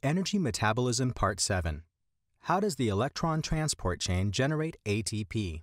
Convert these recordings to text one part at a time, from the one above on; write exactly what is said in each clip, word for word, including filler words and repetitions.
Energy Metabolism Part seven. How does the electron transport chain generate A T P?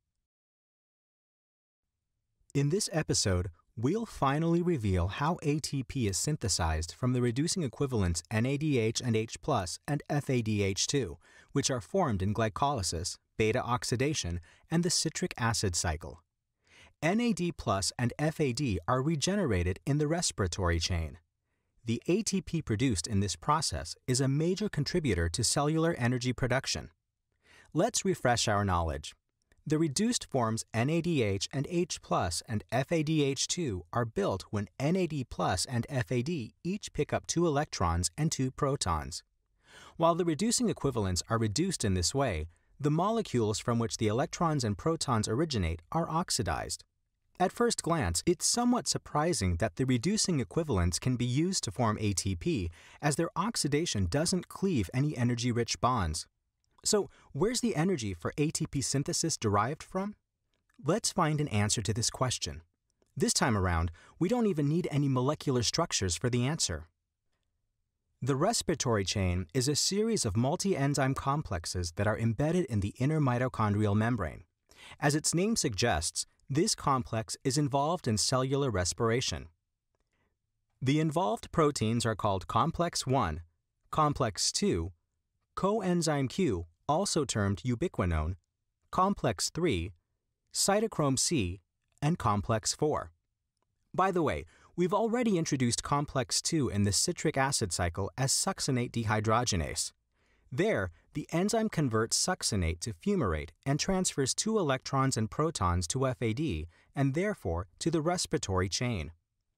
In this episode, we'll finally reveal how A T P is synthesized from the reducing equivalents N A D H and H plus and F A D H two, which are formed in glycolysis, beta oxidation, and the citric acid cycle. N A D plus and F A D are regenerated in the respiratory chain. The A T P produced in this process is a major contributor to cellular energy production. Let's refresh our knowledge. The reduced forms N A D H and H plus and F A D H two are built when N A D plus and F A D each pick up two electrons and two protons. While the reducing equivalents are reduced in this way, the molecules from which the electrons and protons originate are oxidized. At first glance, it's somewhat surprising that the reducing equivalents can be used to form A T P, as their oxidation doesn't cleave any energy-rich bonds. So, where's the energy for A T P synthesis derived from? Let's find an answer to this question. This time around, we don't even need any molecular structures for the answer. The respiratory chain is a series of multi-enzyme complexes that are embedded in the inner mitochondrial membrane. As its name suggests, this complex is involved in cellular respiration. The involved proteins are called complex one, complex two, coenzyme Q, also termed ubiquinone, complex three, cytochrome C, and complex four. By the way, we've already introduced complex two in the citric acid cycle as succinate dehydrogenase. There, the enzyme converts succinate to fumarate and transfers two electrons and protons to F A D and therefore to the respiratory chain.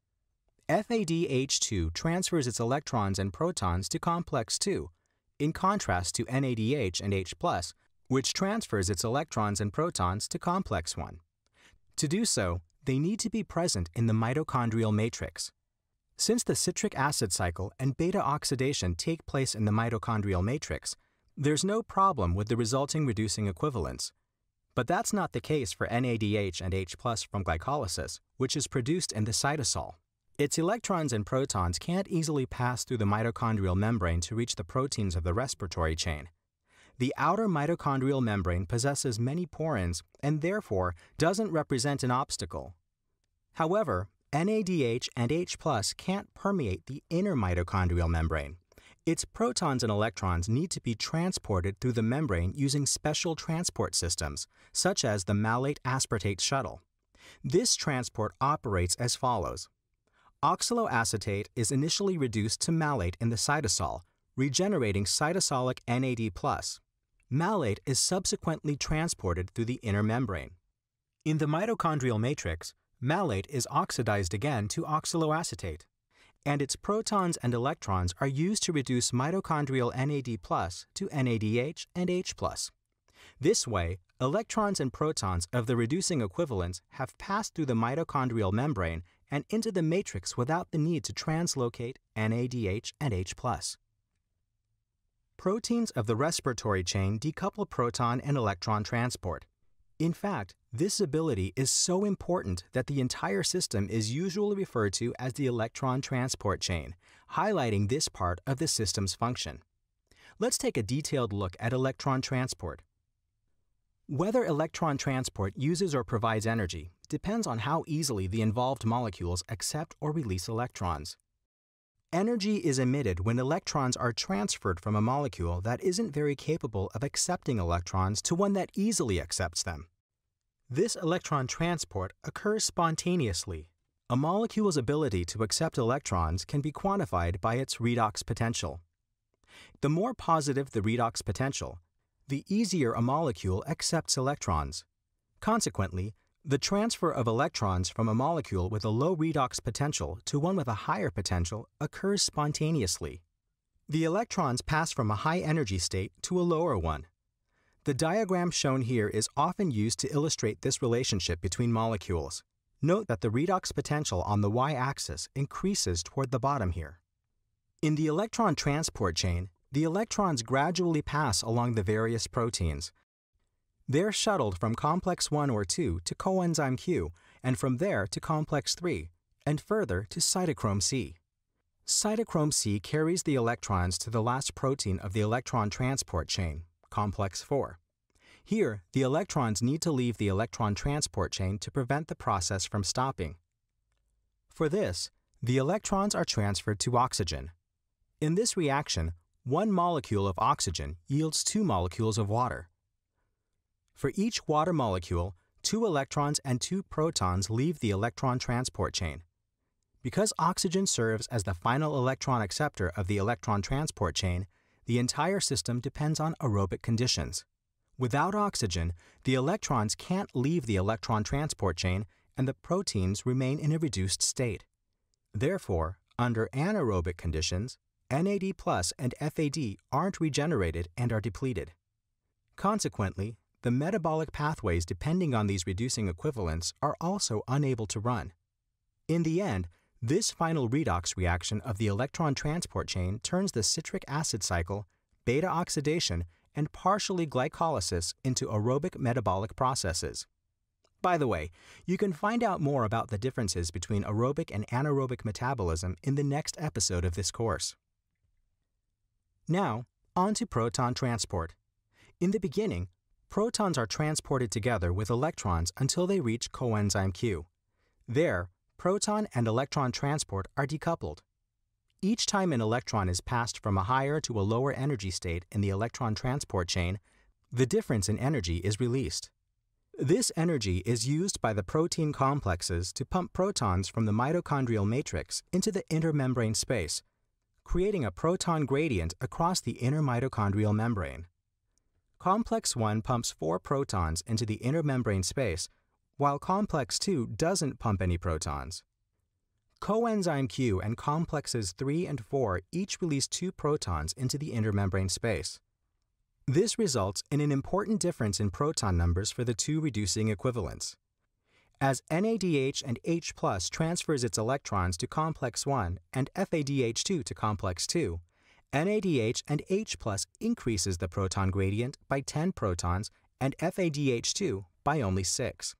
F A D H two transfers its electrons and protons to complex two, in contrast to N A D H and H plus, which transfers its electrons and protons to complex one. To do so, they need to be present in the mitochondrial matrix. Since the citric acid cycle and beta oxidation take place in the mitochondrial matrix, there's no problem with the resulting reducing equivalents. But that's not the case for N A D H and H plus from glycolysis, which is produced in the cytosol. Its electrons and protons can't easily pass through the mitochondrial membrane to reach the proteins of the respiratory chain. The outer mitochondrial membrane possesses many porins and therefore doesn't represent an obstacle. However, N A D H and H plus can't permeate the inner mitochondrial membrane. Its protons and electrons need to be transported through the membrane using special transport systems, such as the malate-aspartate shuttle. This transport operates as follows. Oxaloacetate is initially reduced to malate in the cytosol, regenerating cytosolic N A D plus. Malate is subsequently transported through the inner membrane. In the mitochondrial matrix, malate is oxidized again to oxaloacetate, and its protons and electrons are used to reduce mitochondrial N A D plus to N A D H and H plus. This way, electrons and protons of the reducing equivalents have passed through the mitochondrial membrane and into the matrix without the need to translocate N A D H and H plus. Proteins of the respiratory chain decouple proton and electron transport. In fact, this ability is so important that the entire system is usually referred to as the electron transport chain, highlighting this part of the system's function. Let's take a detailed look at electron transport. Whether electron transport uses or provides energy depends on how easily the involved molecules accept or release electrons. Energy is emitted when electrons are transferred from a molecule that isn't very capable of accepting electrons to one that easily accepts them. This electron transport occurs spontaneously. A molecule's ability to accept electrons can be quantified by its redox potential. The more positive the redox potential, the easier a molecule accepts electrons. Consequently, the transfer of electrons from a molecule with a low redox potential to one with a higher potential occurs spontaneously. The electrons pass from a high energy state to a lower one. The diagram shown here is often used to illustrate this relationship between molecules. Note that the redox potential on the y-axis increases toward the bottom here. In the electron transport chain, the electrons gradually pass along the various proteins. They're shuttled from complex one or two to coenzyme Q, and from there to complex three, and further to cytochrome C. Cytochrome C carries the electrons to the last protein of the electron transport chain, complex four. Here, the electrons need to leave the electron transport chain to prevent the process from stopping. For this, the electrons are transferred to oxygen. In this reaction, one molecule of oxygen yields two molecules of water. For each water molecule, two electrons and two protons leave the electron transport chain. Because oxygen serves as the final electron acceptor of the electron transport chain, the entire system depends on aerobic conditions. Without oxygen, the electrons can't leave the electron transport chain and the proteins remain in a reduced state. Therefore, under anaerobic conditions, N A D plus and F A D aren't regenerated and are depleted. Consequently, the metabolic pathways depending on these reducing equivalents are also unable to run. In the end, this final redox reaction of the electron transport chain turns the citric acid cycle, beta oxidation, and partially glycolysis into aerobic metabolic processes. By the way, you can find out more about the differences between aerobic and anaerobic metabolism in the next episode of this course. Now, on to proton transport. In the beginning, protons are transported together with electrons until they reach coenzyme Q. There, proton and electron transport are decoupled. Each time an electron is passed from a higher to a lower energy state in the electron transport chain, the difference in energy is released. This energy is used by the protein complexes to pump protons from the mitochondrial matrix into the intermembrane space, creating a proton gradient across the inner mitochondrial membrane. Complex one pumps four protons into the intermembrane space, while complex two doesn't pump any protons. Coenzyme Q and complexes three and four each release two protons into the intermembrane space. This results in an important difference in proton numbers for the two reducing equivalents. As N A D H and H plus transfers its electrons to complex one and F A D H two to complex two, N A D H and H plus increases the proton gradient by ten protons and F A D H two by only six.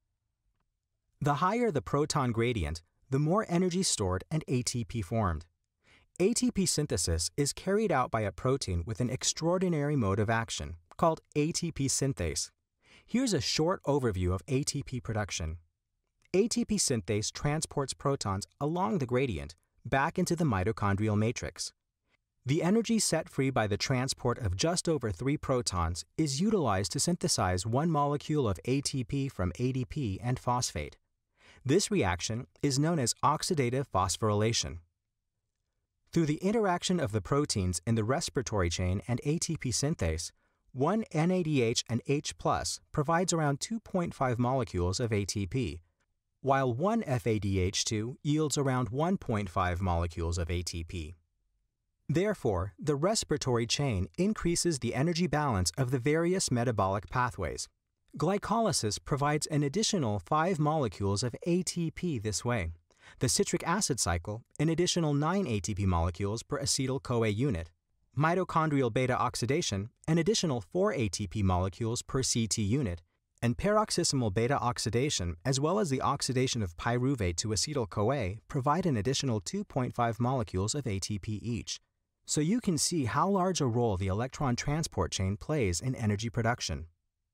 The higher the proton gradient, the more energy stored and A T P formed. A T P synthesis is carried out by a protein with an extraordinary mode of action, called A T P synthase. Here's a short overview of A T P production. A T P synthase transports protons along the gradient, back into the mitochondrial matrix. The energy set free by the transport of just over three protons is utilized to synthesize one molecule of A T P from A D P and phosphate. This reaction is known as oxidative phosphorylation. Through the interaction of the proteins in the respiratory chain and A T P synthase, one N A D H and H plus provides around two point five molecules of A T P, while one F A D H two yields around one point five molecules of A T P. Therefore, the respiratory chain increases the energy balance of the various metabolic pathways. Glycolysis provides an additional five molecules of A T P this way. The citric acid cycle, an additional nine A T P molecules per acetyl-CoA unit. Mitochondrial beta oxidation, an additional four A T P molecules per C T unit. And paroxysmal beta oxidation, as well as the oxidation of pyruvate to acetyl-CoA, provide an additional two point five molecules of A T P each. So you can see how large a role the electron transport chain plays in energy production.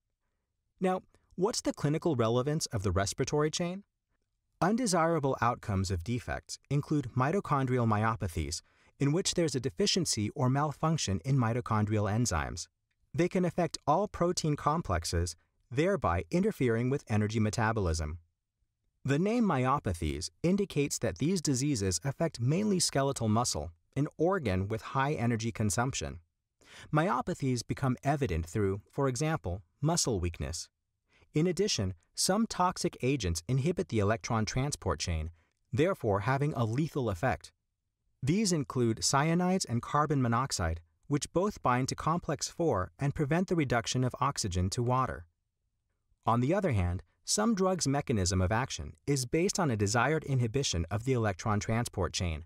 Now, what's the clinical relevance of the respiratory chain? Undesirable outcomes of defects include mitochondrial myopathies, in which there's a deficiency or malfunction in mitochondrial enzymes. They can affect all protein complexes, thereby interfering with energy metabolism. The name myopathies indicates that these diseases affect mainly skeletal muscle, an organ with high energy consumption. Myopathies become evident through, for example, muscle weakness. In addition, some toxic agents inhibit the electron transport chain, therefore having a lethal effect. These include cyanides and carbon monoxide, which both bind to complex four and prevent the reduction of oxygen to water. On the other hand, some drugs' mechanism of action is based on a desired inhibition of the electron transport chain.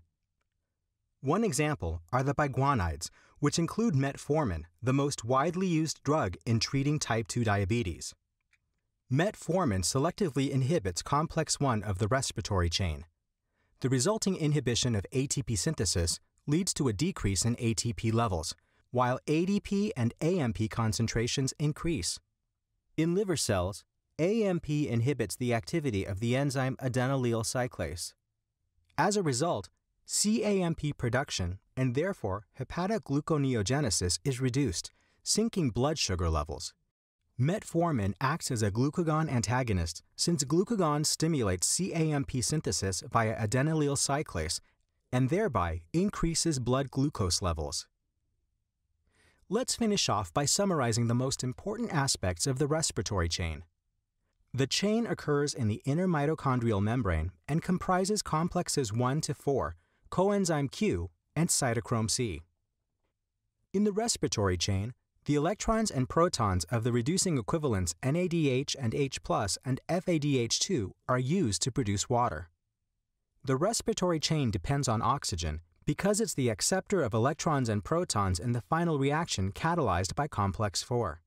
One example are the biguanides, which include metformin, the most widely used drug in treating type two diabetes. Metformin selectively inhibits complex one of the respiratory chain. The resulting inhibition of A T P synthesis leads to a decrease in A T P levels, while A D P and A M P concentrations increase. In liver cells, A M P inhibits the activity of the enzyme adenylyl cyclase. As a result, C A M P production and therefore hepatic gluconeogenesis is reduced, sinking blood sugar levels. Metformin acts as a glucagon antagonist since glucagon stimulates C A M P synthesis via adenylyl cyclase and thereby increases blood glucose levels. Let's finish off by summarizing the most important aspects of the respiratory chain. The chain occurs in the inner mitochondrial membrane and comprises complexes one to four, coenzyme Q, and cytochrome C. In the respiratory chain, the electrons and protons of the reducing equivalents N A D H and H plus and F A D H two are used to produce water. The respiratory chain depends on oxygen because it's the acceptor of electrons and protons in the final reaction catalyzed by complex four.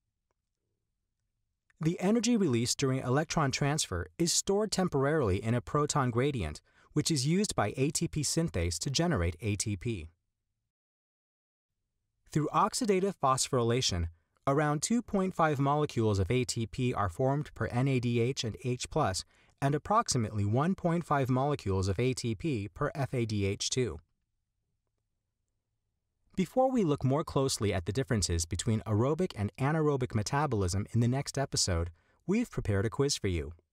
The energy released during electron transfer is stored temporarily in a proton gradient, which is used by A T P synthase to generate A T P. Through oxidative phosphorylation, around two point five molecules of A T P are formed per N A D H and H plus, and approximately one point five molecules of A T P per F A D H two. Before we look more closely at the differences between aerobic and anaerobic metabolism in the next episode, we've prepared a quiz for you.